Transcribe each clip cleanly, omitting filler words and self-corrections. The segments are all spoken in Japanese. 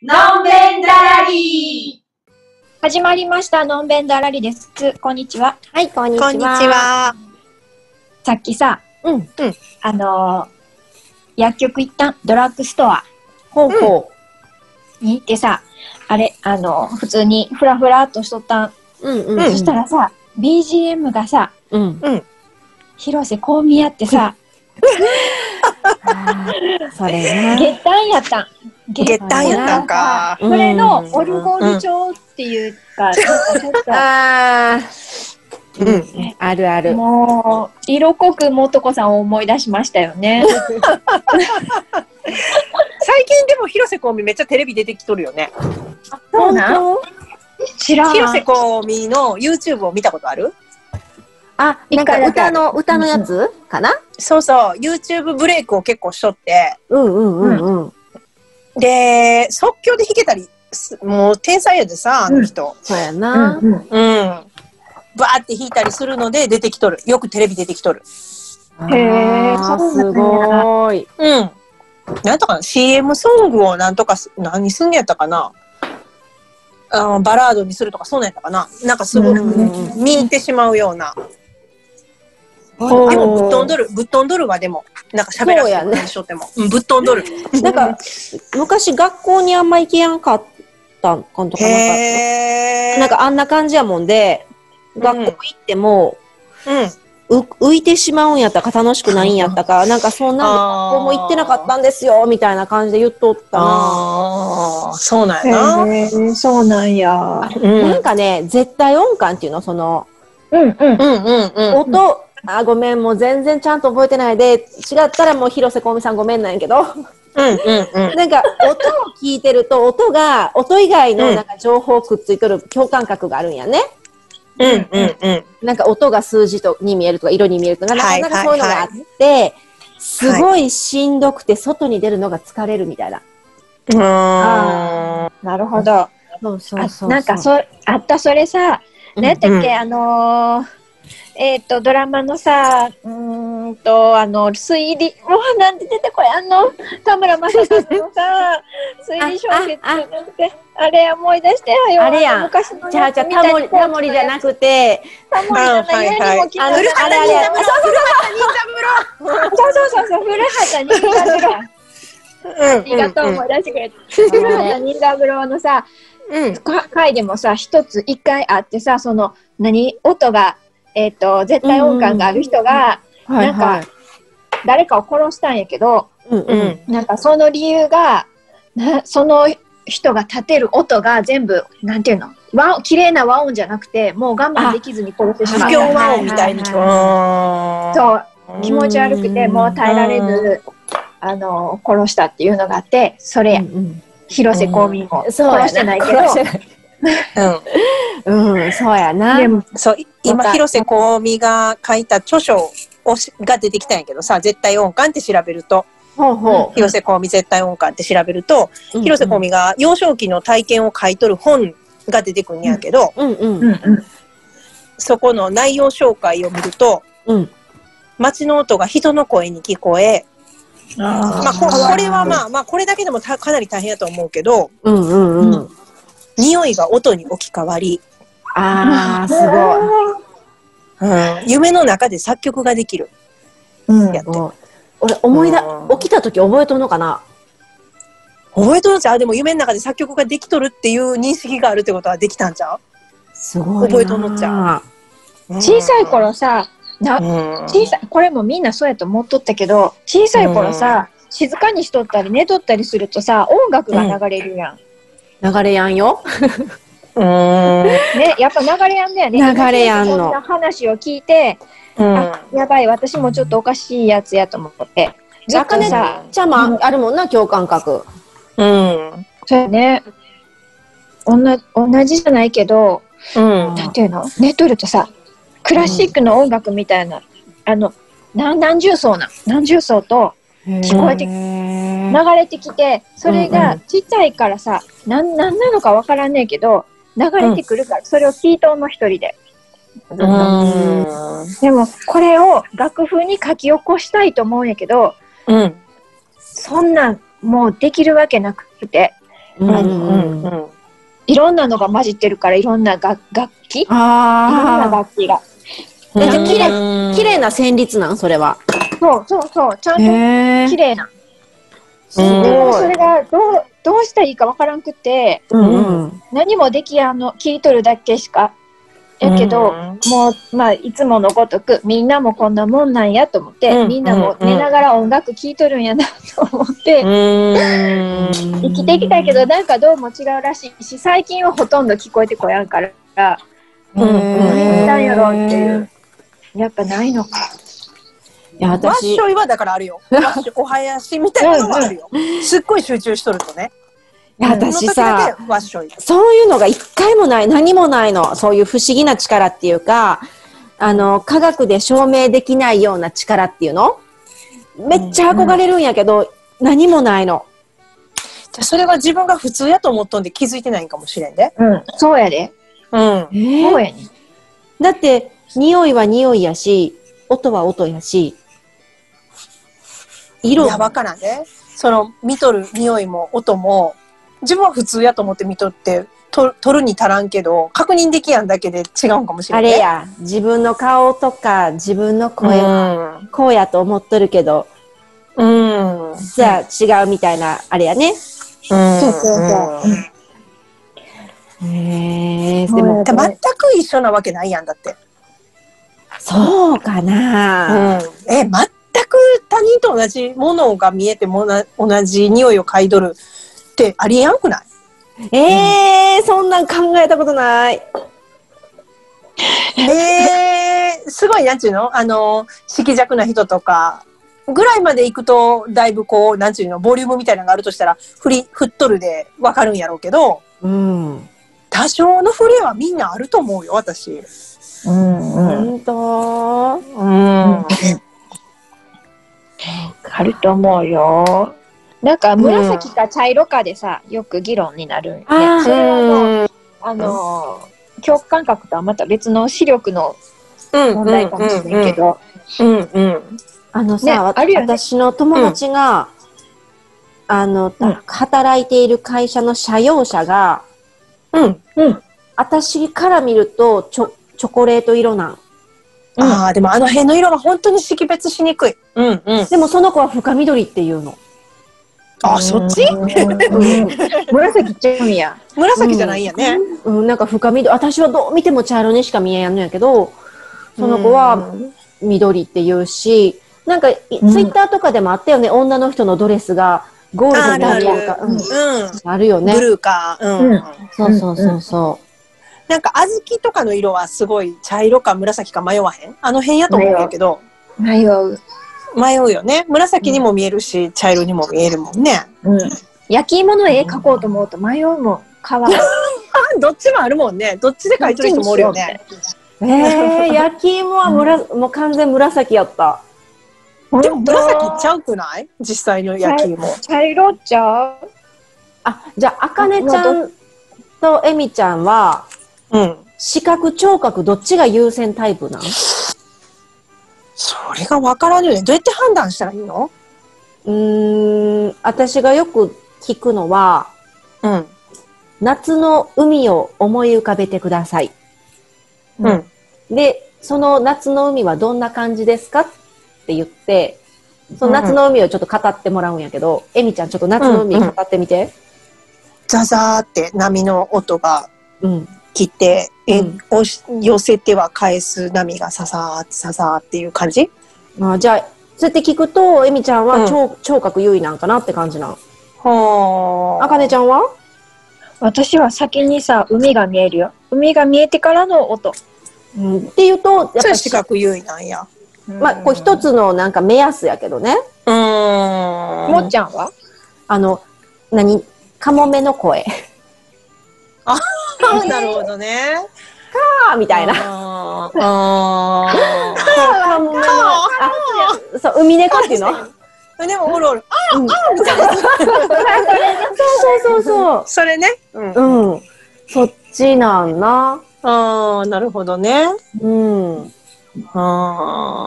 のんべんだらり始まりました。のんべんだらりです。こんにちは。 はい、こんにちは。 こんにちは。 さっきさ、 うん。 薬局行ったドラッグストアほうほに行ってさ、あれ、普通にフラフラっとしとったん。 う。うんうん。 そしたらさ、BGM がさ、 うん。 広瀬香美やってさ、 それな。 月単やったん。 月単やったんか。 それのオルゴール調っていうか、なんかちょっと、 ああるある。 もう、色濃くもとこさんを思い出しましたよね。 最近でも広瀬香美めっちゃテレビ出てきとるよね。 そうなん知らん。 広瀬香美の YouTube を見たことある？ あ、なんか歌のやつかな？ そうそう、YouTube ブレイクを結構しとって、 うん。 で、即興で弾けたり、もう天才やでさ、あの人。 そうやな。 バーって弾いたりするので出てきとる。よくテレビ出てきとる。 へえ、 すごい。 なんとかな CM ソングをなんとか何すんのやったかな、バラードにするとかそうなんやったかな、なんかすごく見入ってしまうような。でもぶっ飛んどるわ。でもなんか喋らせてもらいしとっても、ぶっ飛んどる。 なんか昔学校にあんま行けやんかったんかとかなんかあんな感じやもんで、学校行っても浮いてしまうんやったか楽しくないんやったか、なんかそんなんで学校も行ってなかったんですよみたいな感じで言っとったな。 そうなんやな。 そうなんや。 なんかね、絶対音感っていうの、その音、ごめん、もう全然ちゃんと覚えてないで、違ったらもう広瀬香美さんごめんなんやけど、なんか音を聞いてると、音以外のなんか情報くっついとる共感覚があるんやね。なんか音が数字に見えるとか色に見えるとか、なかなかそういうのがあって、すごいしんどくて外に出るのが疲れるみたいな。 なるほど。 そう。 なんかあった、それさ、何やったっけ、ドラマのさ、推理、もうなんで出てこい、田村正和のさ、推理小説じゃなくて、あれ思い出してよ。 あれやん。 昔のじゃあタモリじゃなくて、 タモリじゃない、古畑任三郎。古畑任三郎。ありがとう、思い出してくれた。古畑任三郎のさ、回でもさ、一回あってさ、その、音が、絶対音感がある人が、なんか、誰かを殺したんやけど、なんかその理由が、その人が立てる音が全部、なんていうの、綺麗な和音じゃなくて、もう我慢できずに殺してしまった。 不協和音みたいに。 そう、気持ち悪くて、もう耐えられず、殺したっていうのがあって、それや。広瀬香美も殺してないけど、 そうやな。 でもそう、今広瀬香美が書いた著書が出てきたんやけどさ、絶対音感って調べると、広瀬香美絶対音感って調べると、広瀬香美が幼少期の体験を書いとる本が出てくるんやけど、そこの内容紹介を見ると、街の音が人の声に聞こえ、これはまあこれだけでもかなり大変やと思うけど、匂いが音に置き換わり、 すごい。夢の中で作曲ができる。やって。 俺起きた時覚えとんのかな。 覚えとるんちゃう？でも夢の中で作曲ができとるっていう認識があるってことはできたんちゃう？ すごい。 覚えとんのちゃう？ 小さい頃さ、これもみんなそうやと思っとったけど、小さい頃さ、静かにしとったり寝とったりするとさ、音楽が流れるやん。 流れやんよ。 ね、やっぱ流れやんだよね。 流れやんの。 そんな話を聞いて、やばい、私もちょっとおかしいやつやと思って。 ずっとさ、ちゃまあるもんな、共感覚。 そうやね。同じじゃないけど、なんていうの？寝とるとさ、クラシックの音楽みたいな、何重奏と聞こえて、流れてきて、それがちっちゃいからさ、なんなのかわからんねえけど、流れてくるから、それを聞いとんの一人で。でも、これを楽譜に書き起こしたいと思うんやけど、そんなんもうできるわけなくて、 いろんなのが混じってるから、いろんな楽器、いろんな楽器が。 じゃあ綺麗な旋律なんそれは。 そうちゃんと綺麗な。それがどうしたらいいかわからんくて、何もできやんの、聞いとるだけしか。やけど、もう、まあ、いつものごとく、みんなもこんなもんなんやと思って、みんなも寝ながら音楽聴いとるんやなと思って、生きていきたいけど、なんかどうも違うらしいし、最近はほとんど聞こえてこやんから、何したんやろっていう。やっぱないのか。 いや、わっしょいはだからあるよ。お囃子みたいなのはあるよ。すっごい集中しとるとね。 いや、私さ、そういうのが一回もない、何もないの。そういう不思議な力っていうか、科学で証明できないような力っていうのめっちゃ憧れるんやけど、何もないの。 じゃそれは自分が普通やと思っとんで気づいてないんかもしれんで。 そうやで。そうやね。 だって、匂いは匂いやし、音は音やし、 色。いや、わからんね。見とる匂いも音も、自分は普通やと思って見とって、取るに足らんけど、確認できやんだけで違うんかもしれない。 あれや、自分の顔とか、自分の声は、こうやと思っとるけど、実は違うみたいな、あれやね。 そう。 でも、 全く一緒なわけないやんだって。 そうかな、 全く他人と同じものが見えても同じ匂いを嗅いどるってありえんくない？ そんなん考えたことない。 すごい、なんちゅうの色弱な人とかぐらいまで行くと、だいぶこう、なんちゅうの、ボリュームみたいなのがあるとしたら、振っとるでわかるんやろうけど、多少の振れはみんなあると思うよ、私。 あると思うよ。なんか紫か茶色かでさ、よく議論になるんね。それは共感覚とはまた別の視力の問題かもしれんけど。 私の友達が、働いている会社の社用車が、私から見るとチョコレート色なん。 でもあの辺の色は本当に識別しにくい。 でもその子は深緑っていうの。 そっち？ 紫ちゃうんや。 紫じゃないんやね。 なんか深緑、私はどう見ても茶色にしか見えんのやけど、その子は緑って言うし、なんかツイッターとかでもあったよね、女の人のドレスがゴールドになるとか、あるよね。 ブルーか。 そう。 なんか小豆とかの色はすごい茶色か紫か迷わへん？あの辺やと思うんやけど。 迷うよね。紫にも見えるし、茶色にも見えるもんね。 焼き芋の絵描こうと思うと迷うもん。かわいい。 どっちもあるもんね。どっちで描いてる人もおるよね。 焼き芋はもう完全紫やった。 でも紫ちゃうくない？実際の焼き芋。 茶色ちゃう？ じゃあ、あかねちゃんとえみちゃんは、視覚、聴覚、どっちが優先タイプなん？ それが分からんよね。どうやって判断したらいいの？ 私がよく聞くのは、夏の海を思い浮かべてください。で、その夏の海はどんな感じですかって言って、その夏の海をちょっと語ってもらうんやけど、えみちゃんちょっと夏の海語ってみて。 ザザーって波の音が来て、寄せては返す波がササーっていう感じ？ じゃあ、そうやって聞くと、えみちゃんは聴覚優位なんかなって感じなん。あかねちゃんは？ 私は先にさ、海が見えるよ。海が見えてからの音。 っていうと、やっぱり視覚優位なんや。 こう一つのなんか目安やけどね。 もっちゃんは？ カモメの声。 なるほどね。 カーみたいな。カモメの、そう、海猫っていうの？ でもおるおる。みたいな。 そう。 それね。 そっちなんな。 なるほどね。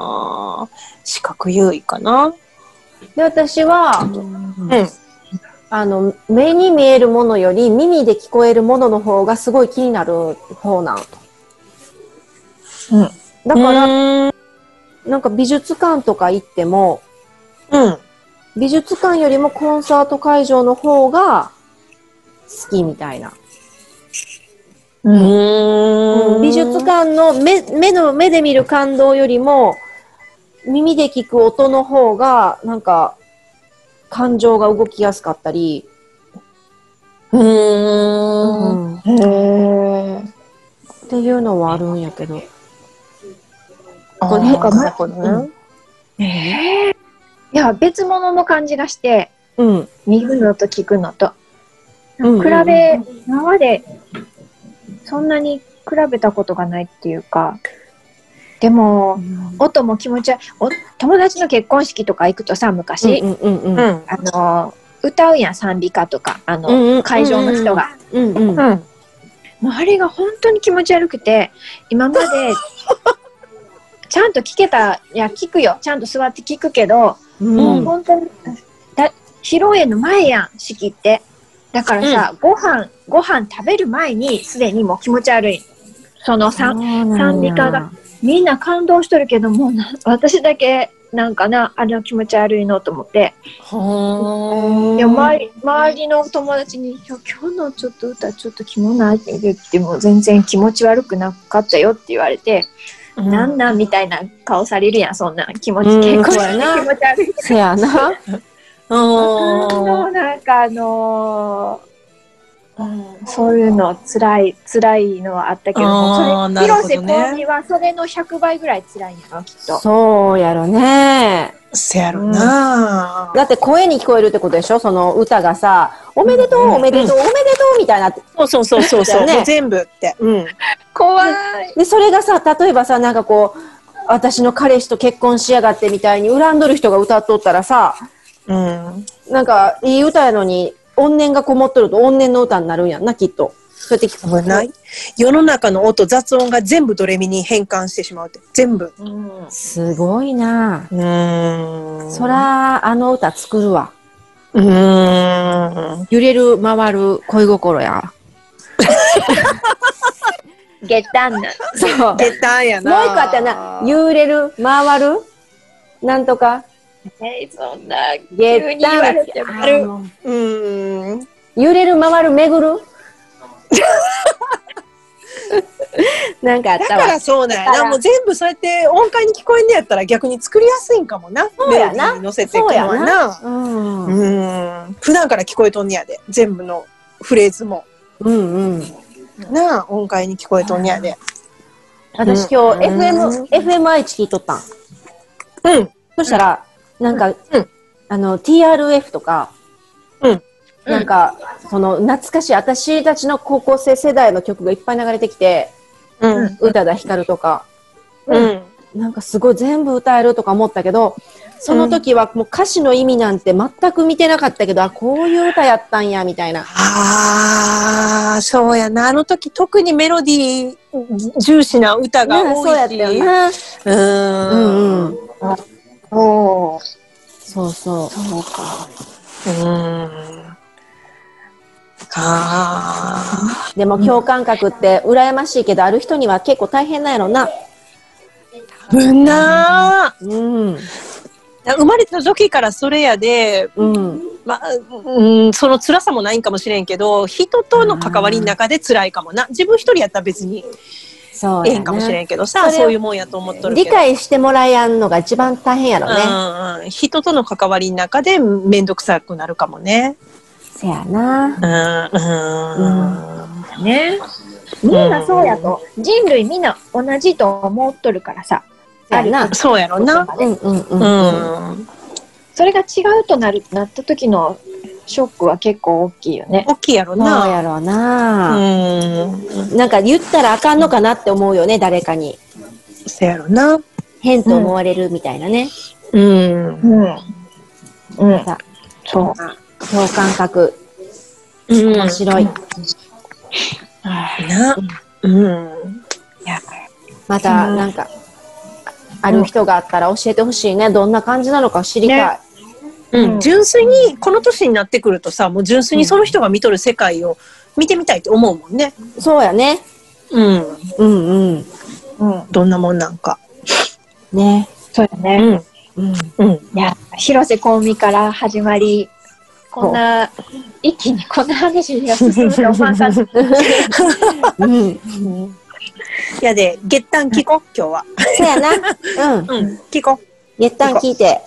視覚優位かな。 で、私は、 目に見えるものより耳で聞こえるものの方がすごい気になる方なんと。だから、なんか美術館とか行っても、美術館よりもコンサート会場の方が好きみたいな。美術館の目で見る感動よりも、耳で聞く音の方が、なんか、感情が動きやすかったり。っていうのはあるんやけど。 いや、別物の感じがして、見るのと聞くのと。今まで、そんなに比べたことがないっていうか、でも、音も気持ち友達の結婚式とか行くとさ、昔、歌うやん、賛美歌とか、会場の人が。もうあれが本当に気持ち悪くて、今まで、ちゃんと聞けた、いや、聞くよ。ちゃんと座って聞くけど、もう本当に、披露宴の前やん、式って。だからさ、ご飯食べる前に、すでにもう気持ち悪い。その賛美歌が、みんな感動しとるけど、もう私だけ、なんかな、気持ち悪いのと思って。いや、周りの友達に、今日のちょっと歌、ちょっとキモないって言っても、全然気持ち悪くなかったよって言われて、なんみたいな顔されるやん、そんな気持ち結構やな。気持ち悪い。 せやな。 なんかそういうの辛いのはあったけど、広瀬香美はそれの100倍ぐらい辛いんやろ、きっと。 そうやろね。 せやろな。 だって声に聞こえるってことでしょ、その歌がさ、おめでとう、おめでとう、おめでとうみたいな。 そう、全部って。 怖い。 で、それがさ、例えばさ、なんかこう、私の彼氏と結婚しやがってみたいに恨んどる人が歌っとったらさ、なんか、いい歌やのに、怨念がこもっとると怨念の歌になるんやんな、きっと。そうやって聞くもんない。 世の中の音、雑音が全部ドレミに変換してしまうって。全部。 すごいな。そら、あの歌作るわ。揺れる、回る恋心や。 ゲタンな。 そう。 ゲタンやな。 もう一個あったな。揺れる、回るなんとか。 そんな、急に言われても。 揺れる、回る、巡るなんかあったわ。 だからそうなんやな。もう全部そうやって音階に聞こえんねやったら逆に作りやすいんかもな。 そうやな。 メロディーに乗せていくのはな。普段から聞こえとんねやで。全部のフレーズも。なあ、音階に聞こえとんねやで。 私今日 FM 愛知聞いとったん。そしたら、なんか、TRF とか、なんか、その、懐かしい、私たちの高校生世代の曲がいっぱい流れてきて、宇多田ヒカルとか、なんかすごい全部歌えるとか思ったけど、その時はもう歌詞の意味なんて全く見てなかったけど、こういう歌やったんや、みたいな。 そうやな。あの時特にメロディー重視な歌が多いし。 そうやったよな。そうそう。 そうか。 でも共感覚って羨ましいけど、ある人には結構大変なんやろな。 生まれた時からそれやで、その辛さもないんかもしれんけど、人との関わりの中で辛いかもな。自分一人やったら別にええんかもしれんけどさ、そういうもんやと思っとるけど。 理解してもらえやんのが一番大変やろね。 人との関わりの中でめんどくさくなるかもね。 せやな。 ね。みんなそうやと、人類みんな同じと思っとるからさ。 そうやろな。 それが違うとなった時のショックは結構大きいよね。 大きいやろな。 そうやろな。なんか言ったらあかんのかなって思うよね、誰かに。 そうやろな。 変と思われるみたいなね。そう。共感覚。面白い。また、なんか、ある人があったら教えてほしいね。どんな感じなのか知りたい。 純粋にこの年になってくるとさ、もう純粋にその人が見とる世界を見てみたいって思うもんね。 そうやね。 どんなもんなんか。 ね。 そうだね。いや、広瀬香美から始まり、こんな、一気にこんな話が進むと思わんかった。 いやで、月誕聞こう、今日は。 そうやな。 聞こう。 月誕聞いて。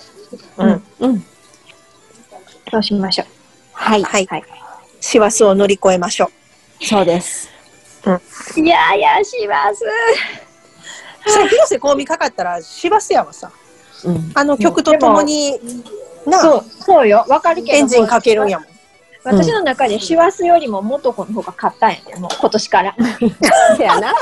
そうしましょう。 はい。 師走を乗り越えましょう。そうです。 いやいや、師走。 さあ、広瀬香美かかったら師走やわさ。あの曲とともに、 そうよ、わかるけど。 エンジンかけるんやもん。 私の中で師走よりも元子の方が勝ったんやね、もう今年から。 そやな。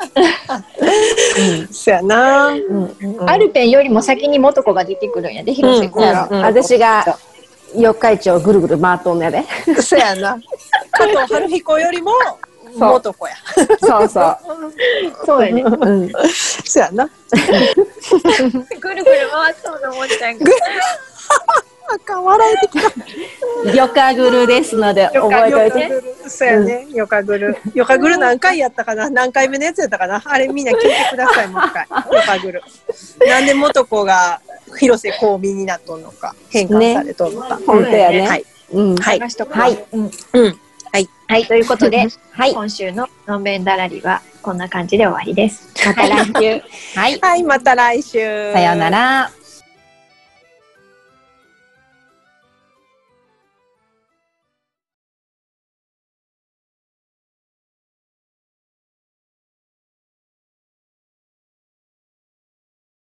そやな。 アルペンよりも先に元子が出てくるんやで、広瀬香美。 私が四日市をぐるぐる回っとんのやで。 そやな。加藤晴彦よりも元子や。 そうそう。 そうやね。 そやな。 ぐるぐる回っとんの思っちゃうけど。 あかん、笑えてきた。 よかぐるですので覚えておいて。 そうやね、よかぐる。よかぐる何回やったかな、何回目のやつやったかな、あれみんな聞いてください、もう一回。よかぐる。なんで元子が広瀬香美になっとんのか、変換されとんのか。 本当やね。 はい。 はい、ということで、今週ののんべんだらりはこんな感じで終わりです。また来週。 はい、また来週。 さようなら。